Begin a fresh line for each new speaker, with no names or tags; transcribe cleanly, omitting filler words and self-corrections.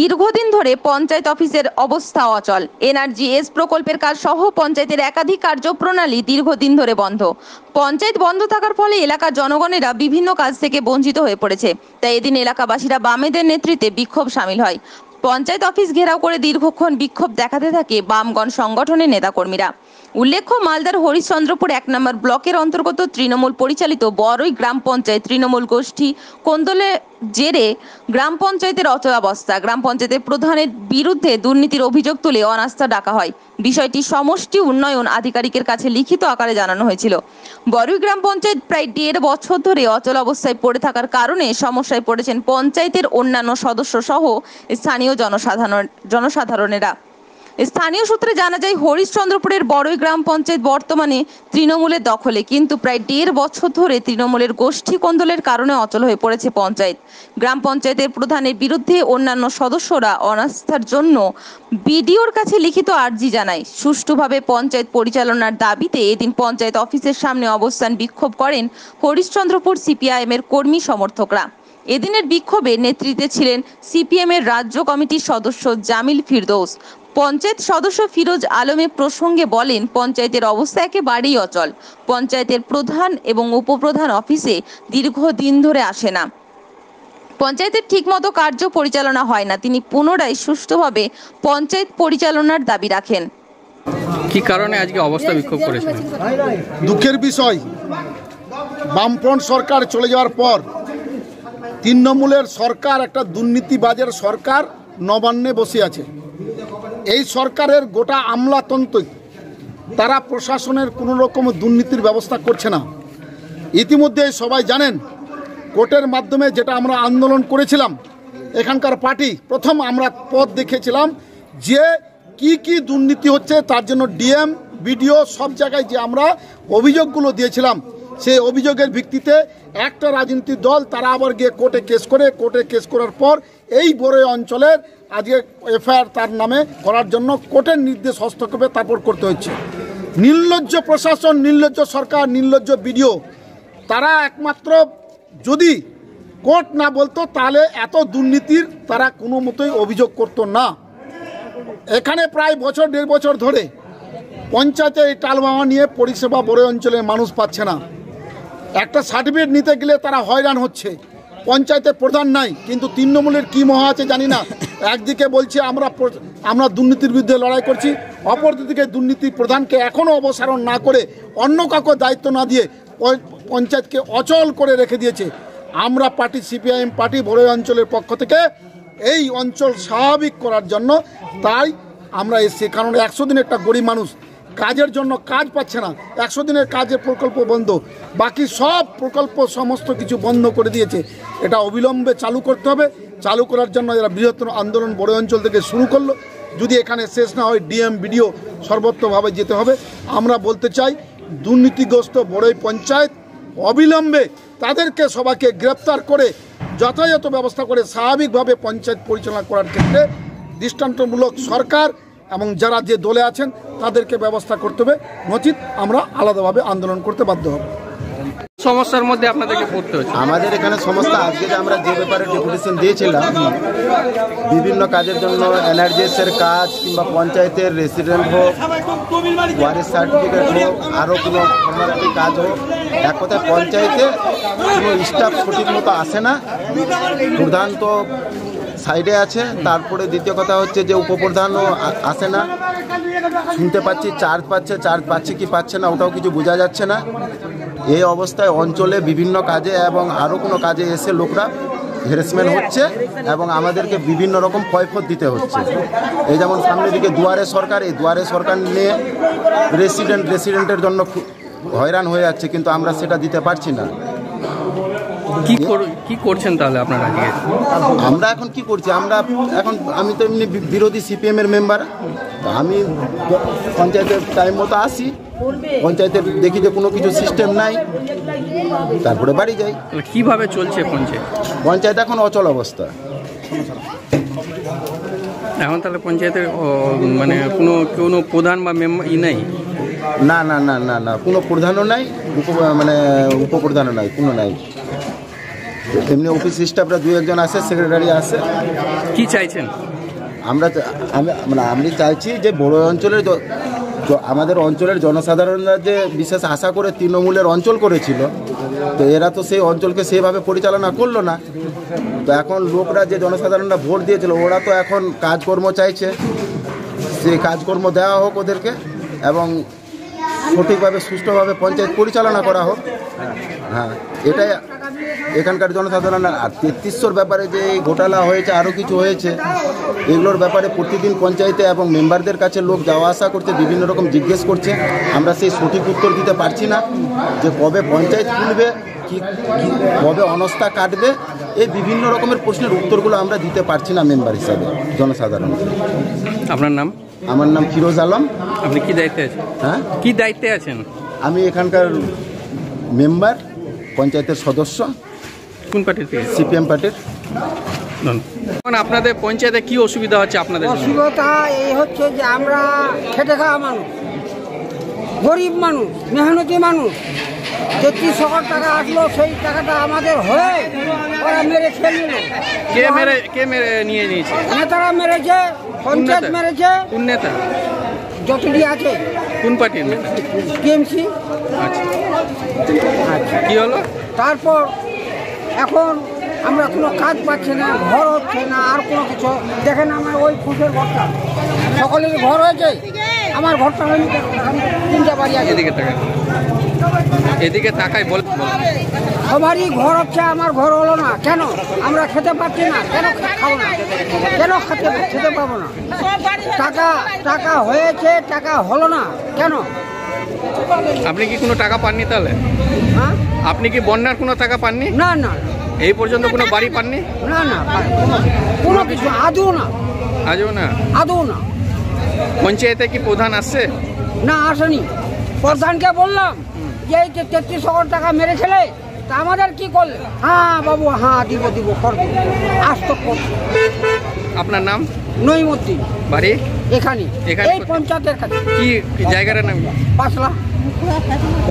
দীর্ঘদিন ধরে পঞ্চায়েত অফিসের অবস্থা অচল। এনআরজিএস প্রকল্পের কাজ সহ পঞ্চায়েতের একাধিক কার্যপ্রণালী দীর্ঘদিন ধরে বন্ধ। পঞ্চায়েত বন্ধ থাকার ফলে এলাকার জনগণেরা বিভিন্ন কাজ থেকে বঞ্চিত হয়ে পড়েছে। তাই এদিন এলাকাবাসীরা বামেদের নেতৃত্বে বিক্ষোভ সামিল হয়। পঞ্চায়েত অফিস ঘেরাও করে দীর্ঘক্ষণ বিক্ষোভ দেখাতে থাকে বামগণ সংগঠনের নেতাকর্মীরা। উল্লেখ্য, মালদার হরিশ্চন্দ্রপুর 1 নম্বর ব্লকের অন্তর্গত তৃণমূল পরিচালিত বড়ই গ্রাম পঞ্চায়েত তৃণমূল গোষ্ঠী কোন্দলের জেরে গ্রাম পঞ্চায়েতের অচলাবস্থা। গ্রাম পঞ্চায়েতের প্রধানের বিরুদ্ধে দুর্নীতির অভিযোগ তুলে অনাস্থা ডাকা হয়। বিষয়টি সমষ্টি উন্নয়ন আধিকারিকের কাছে লিখিত আকারে জানানো হয়েছিল। বড়ই গ্রাম পঞ্চায়েত প্রায় 1.5 বছর ধরে অচল অবস্থায় পড়ে থাকার কারণে সমস্যায় পড়েছেন পঞ্চায়েতের অন্যান্য সদস্য সহ স্থানীয় জনসাধারণেরা। স্থানীয় সূত্রে জানা যায়, হরিশ্চন্দ্রপুরের বড়ই গ্রাম পঞ্চায়েত বর্তমানে তৃণমূলের দখলে, কিন্তু প্রায় 1.5 বছর ধরে তৃণমূলের গোষ্ঠী কোন্দলের কারণে অচল হয়ে পড়েছে পঞ্চায়েত। গ্রাম পঞ্চায়েতের প্রধানের বিরুদ্ধে অন্যান্য সদস্যরা অনাস্থার জন্য বিডিওর কাছে লিখিত আর্জি জানায়। সুষ্ঠুভাবে পঞ্চায়েত পরিচালনার দাবিতে এদিন পঞ্চায়েত অফিসের সামনে অবস্থান বিক্ষোভ করেন হরিশ্চন্দ্রপুর সিপিআইএমের কর্মী সমর্থকরা। এদিনের বিক্ষোভে নেতৃত্বে ছিলেন সিপিএমের রাজ্য কমিটির সদস্য জামিল ফিরদৌস। পঞ্চায়েত সদস্য ফিরোজ আলমে প্রসঙ্গে বলেন, পঞ্চায়েতের অবস্থা একেবারেই অচল। পঞ্চায়েতের প্রধান এবং উপপ্রধান অফিসে দীর্ঘদিন ধরে আসে না। পঞ্চায়েতের ঠিকমতো কার্য পরিচালনা হয় না। তিনি পুনরায় সুষ্ঠুভাবে পঞ্চায়েত পরিচালনার দাবি রাখেন।
কি কারণে আজকে অবস্থা বিক্ষোভ করেছেন?
দুঃখের বিষয়, বামফ্রন্ট সরকার চলে যাওয়ার পর তৃণমূলের সরকার একটা দুর্নীতিবাজের সরকার নবান্নে বসে আছে। এই সরকারের গোটা আমলাতন্ত্র তারা প্রশাসনের কোনো রকম দুর্নীতির ব্যবস্থা করছে না। ইতিমধ্যে সবাই জানেন, কোর্টের মাধ্যমে যেটা আমরা আন্দোলন করেছিলাম, এখানকার পার্টি প্রথম আমরা পথ দেখেছিলাম যে কি দুর্নীতি হচ্ছে, তার জন্য ডিএম বিডিও সব জায়গায় যে আমরা অভিযোগগুলো দিয়েছিলাম, সেই অভিযোগের ভিত্তিতে একটা রাজনৈতিক দল তারা আবার গিয়ে কোর্টে কেস করার পর এই বড়ই অঞ্চলের আজকে এফআইআর তার নামে করার জন্য কোর্টের নির্দেশ হস্তক্ষেপে তারপর করতে হচ্ছে। নির্লজ্জ প্রশাসন, নির্লজ্জ সরকার, নির্লজ্জ বিডিও, তারা একমাত্র যদি কোর্ট না বলতো তাহলে এত দুর্নীতির তারা কোনো মতোই অভিযোগ করতো না। এখানে প্রায় 1.5 বছর ধরে পঞ্চায়েতে এই টালমামা নিয়ে পরিষেবা বড়ই অঞ্চলের মানুষ পাচ্ছে না। একটা সার্টিফিকেট নিতে গেলে তারা হয়রান হচ্ছে। পঞ্চায়েতের প্রধান নাই, কিন্তু তৃণমূলের কি মহা আছে জানি না। একদিকে বলছে আমরা দুর্নীতির বিরুদ্ধে লড়াই করছি, অপরদিকে দুর্নীতি প্রধানকে এখনও অপসারণ না করে অন্য কাউকে দায়িত্ব না দিয়ে পঞ্চায়েতকে অচল করে রেখে দিয়েছে। আমরা পার্টি সিপিআইএম পার্টি বড়ই অঞ্চলের পক্ষ থেকে এই অঞ্চল স্বাভাবিক করার জন্য তাই আমরা এসেছি। কারণ 100 দিন একটা গরিব মানুষ কাজের জন্য কাজ পাচ্ছে না। 100 দিনের কাজের প্রকল্প বন্ধ, বাকি সব প্রকল্প সমস্ত কিছু বন্ধ করে দিয়েছে। এটা অবিলম্বে চালু করতে হবে। চালু করার জন্য এরা বৃহত্তর আন্দোলন বড়ই অঞ্চল থেকে শুরু করলো। যদি এখানে শেষ না হয়, ডিএম বিডিও সর্বত্রভাবে যেতে হবে। আমরা বলতে চাই, দুর্নীতিগ্রস্ত বড়ই পঞ্চায়েত অবিলম্বে তাদেরকে সবাইকে গ্রেপ্তার করে যথাযথ ব্যবস্থা করে স্বাভাবিকভাবে পঞ্চায়েত পরিচালনা করার ক্ষেত্রে দৃষ্টান্তমূলক সরকার এবং যারা যে দলে আছেন তাদেরকে ব্যবস্থা করতে হবে, নচিত আমরা আলাদাভাবে আন্দোলন করতে বাধ্য হব।
সমস্যার মধ্যে আপনাদেরকে পড়তে হচ্ছে?
আমাদের এখানে সমস্যা, আজকে যে আমরা যে ব্যাপারে ডেপুটেশন দিয়েছিলাম বিভিন্ন কাজের জন্য, এনআরজিএসের কাজ কিংবা পঞ্চায়েতের রেসিডেন্ট হোক, ওয়ারিশ সার্টিফিকেট হোক, আরও কোনো ফর্মালিটি কাজ হোক, এক কথায় পঞ্চায়েতে কোনো স্টাফ সঠিক মতো আসে না। প্রধান তো সাইডে আছে, তারপরে দ্বিতীয় কথা হচ্ছে যে উপপ্রধানও আসে না। শুনতে পাচ্ছি চার্জ পাচ্ছে কি পাচ্ছে না ওটাও কিছু বোঝা যাচ্ছে না। এই অবস্থায় অঞ্চলে বিভিন্ন কাজে এবং আরও কোনো কাজে এসে লোকরা হ্যারাসমেন্ট হচ্ছে এবং আমাদেরকে বিভিন্ন রকম কৈফিয়ত দিতে হচ্ছে। এই যেমন সামনের দিকে দুয়ারে সরকার, এই দুয়ারে সরকার নিয়ে রেসিডেন্টের জন্য হয়রান হয়ে যাচ্ছে, কিন্তু আমরা সেটা দিতে পারছি না।
কি করছেন তাহলে আপনারা?
আমরা এখন কি করছি, আমি তো এমনি বিরোধী সিপিএমের মেম্বার। আমি পঞ্চায়েতের টাইম মতো আসি, পঞ্চায়েতের দেখি যে কোনো কিছু সিস্টেম নাই, তারপরে বাড়ি যাই।
কিভাবে চলছে
পঞ্চায়েত এখন অচল অবস্থা।
এখন তাহলে পঞ্চায়েতের মানে কোনো প্রধান বা মেম্বার নাই?
না, কোনো প্রধানও নাই, উপপ্রধানও নাই, কোনো নাই। এমনি অফিস স্টাফরা 2-1 জন আসে, সেক্রেটারি আসে।
কি চাইছেন?
আমি চাইছি যে বড় অঞ্চলের আমাদের অঞ্চলের জনসাধারণরা যে বিশেষ আশা করে তৃণমূলের অঞ্চল করেছিল, তো এরা তো সেই অঞ্চলকে সেইভাবে পরিচালনা করলো না। তো এখন লোকরা যে জনসাধারণরা ভোট দিয়েছিল ওরা তো এখন কাজকর্ম চাইছে, সেই কাজকর্ম দেওয়া হোক ওদেরকে এবং সঠিকভাবে সুষ্ঠুভাবে পঞ্চায়েত পরিচালনা করা হোক। হ্যাঁ, এটাই এখানকার জনসাধারণ। আর 3300 ব্যাপারে যে এই ঘোটালা হয়েছে, আরও কিছু হয়েছে, এগুলোর ব্যাপারে প্রতিদিন পঞ্চায়েতে এবং মেম্বারদের কাছে লোক যাওয়া আসা করছে, বিভিন্ন রকম জিজ্ঞেস করছে। আমরা সেই সঠিক উত্তর দিতে পারছি না যে কবে পঞ্চায়েত খুলবে, কি কবে অনাস্থা কাটবে, এই বিভিন্ন রকমের প্রশ্নের উত্তরগুলো আমরা দিতে পারছি না মেম্বার হিসাবে জনসাধারণ।
আপনার নাম?
আমার নাম ফিরোজ আলম।
আপনি কি দায়িত্বে আছেন?
হ্যাঁ,
কি দায়িত্বে আছেন?
আমি এখানকার মেম্বার, পঞ্চায়েতের সদস্য।
কোন পার্টির থেকে?
সিপিএম পার্টির।
এখন আপনাদের পঞ্চায়েতে কি অসুবিধা হচ্ছে আপনাদের জন্য?
অসুবিধা এই হচ্ছে যে আমরা খেটে খাওয়া মানুষ, গরিব মানুষ, মেহনতি মানুষ। 3300 টাকা আসলো, সেই টাকাটা আমাদের হয়ে ওরা মেরে খেয়ে নিল।
কে মেরে নিয়ে নিয়েছে?
নেতারা মেরেছে, পঞ্চায়েত মেরেছে।
কোন নেতা?
যতটি আছে।
কোন পার্টির নেতা?
টিএমসি।
আচ্ছা, কি হলো
তারপর এখন আমরা কোনো কাজ পাচ্ছি না, ঘর হচ্ছে না, আর কোনো কিছু। দেখেন আমার ওই ফুসের ঘরটা, সকলের ঘর হয়েছে, আমার ঘরটা হয়নি। 3টা বাড়ি আছে।
এদিকে তাকাই বল।
সবারই ঘর হচ্ছে, আমার ঘর হলো না কেন? আমরা খেতে পাচ্ছি না কেন? খাবো না কেন? খেতে পাবো না। টাকা হয়েছে, টাকা হলো না কেন?
আপনি কি কোনো টাকা পাননি তাহলে?
হ্যাঁ,
আপনি কি বন্যার কোনো টাকা পাননি?
না না,
এই পর্যন্ত কোনো বাড়ি পাননি?
না না, কোনো কিছু আদৌ না,
আজও না।
আদৌ না।
পঞ্চায়েতে কি প্রধান আসছে?
না, আসেনি। প্রধানকে বললাম যে এই যে 3300 টাকা মেরেছিলে, তা আমাদের কি করলে? হ্যাঁ বাবু, হ্যাঁ দিব করবো, আসতো করবো।
আপনার নাম?
নইমুদ্দিন।
বাড়ি
এখানে, এই পঞ্চায়েতের কাছে।
কি জায়গার নাম?
পাঁচলা।